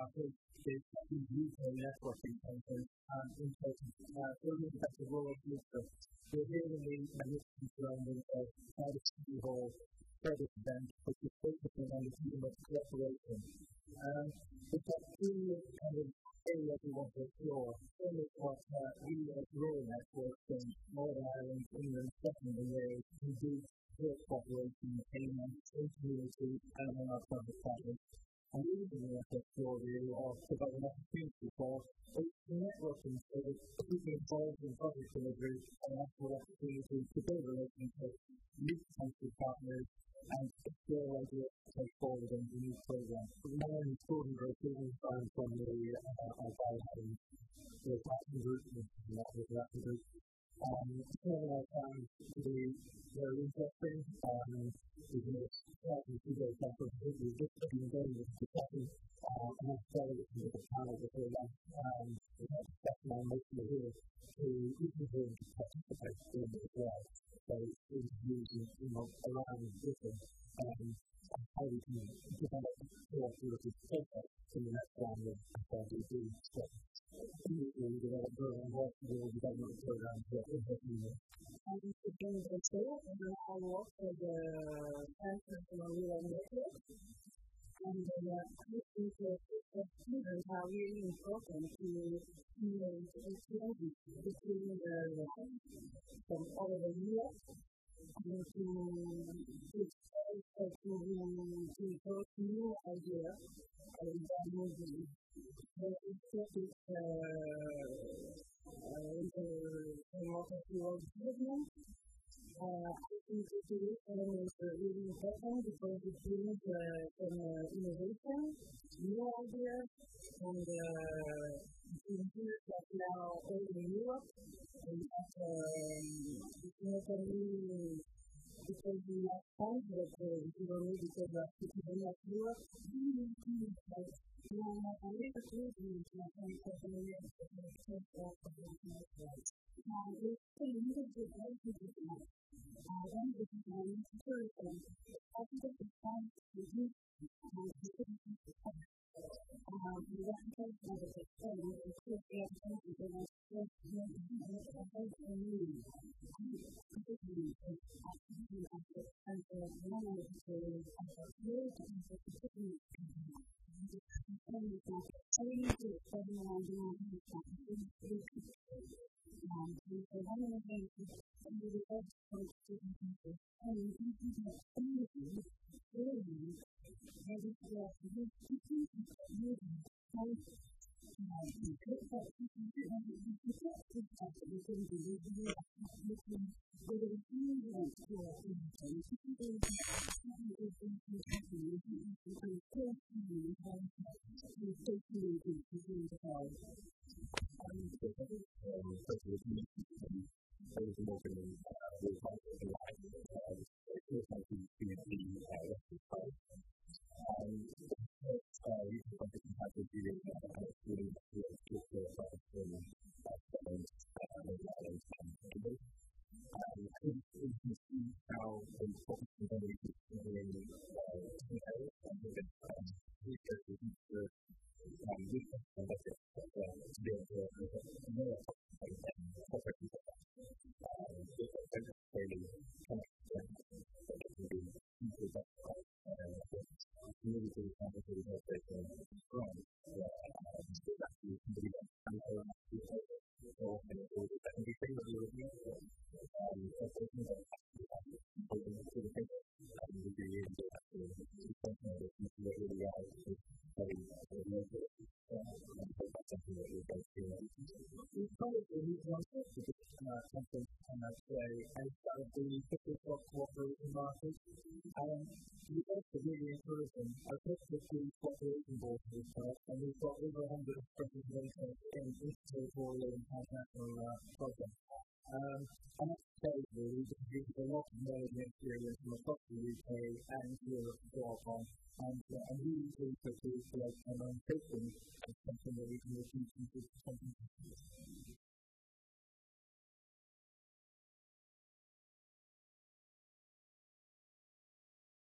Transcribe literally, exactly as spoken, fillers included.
big, big, big U K networking conference um, in person. Uh, building at the World Minister. We're here in the magnificent surroundings of Cardiff City Hall service event, which is focusing on the theme of cooperation. Um, we've got two kind of areas we want to explore. One is what uh, we as rural networks in Northern Ireland, England, Scotland and Wales can do for cooperation, payments, in community and in our public partners. And we really want to explore really or provide an opportunity for networking so that people involved in public delivery have an actual opportunity to build relationships, meet potential partners, and explore ideas to take forward in the new program. My name is Gordon Grossman. I'm from the Albion the Platinum Group, the Network Platinum Group. Um, some of our time to be very interesting. Um, we've been starting to go back and forth. We've just been going with the discussion. Um, and I've started with the panel before that. Um, we've had a discussion on most of the here to even hear to participate in it as well. So interviews and, you know, around different um, how we can develop cooperative projects in the next round of what we do. So, we develop program work with the development programs that we're working with. I'm speaking with Rachel, and I work for the Transnational Rural Network. And uh, I think that students are really important to create exchanges between the from all over Europe and to expose to to both new ideas and moving. The topic is the water field development. Uh, I think the solution is really important because it brings uh, some uh, innovation, new ideas, and uh, ideas that now all in Europe, and that um, it's not only because we have funds, but uh, it's only because of the people of Europe. Now, I think it's really important for the Europe to take off of the networks. Now, it's a little bit like this now. One of the things I'm interested in is how to get the funds to do and to put it into the fund. We want to take out of the fund and to put the other things that are supposed to be able to do it for both the need and particularly for activity of the and for one of the things of the years and for particularly and we can change the seven and nine and three Um, and so one of the things is that we would like to talk to people and we can do that community really ready to work with people that need to find we could have people who have to be protected that we can do we can we can whether we really want to work with them people who have to be protected we can we can talk to you and how to take you into the world. Um, so I think, um, first of all, we need to be very more than the type of life, uh, the type of community, uh, that's fine. Um, but, uh, we can find different types of viewing, uh, really, really, talk to us from, uh, parents, uh, and, and, and, Um, I think we can see how important the value is in, uh, you know, I think that, um, we go to the Um, we can find that it's to be able to know what and corporate people um, it's a very connected that it can be easily that and community complicated operation from so that you can do that and allow people or and all the secondary things that you're looking at um, operations that actually open to the table and we do use it actually to something that you can really are very local and that's something that we're going to do. We probably need to answer to this conference today and start the fifty for cooperation market. Um, we also really encouraging our fifty cooperation board for this talk, and we've got over one hundred representations in interterritorial and transnational uh, projects. Um, and that's very really because we've got a lot of knowledge and experience from across the U K and Europe to draw upon. And, uh, and we usually put these like an own system as something that we can repeat into something.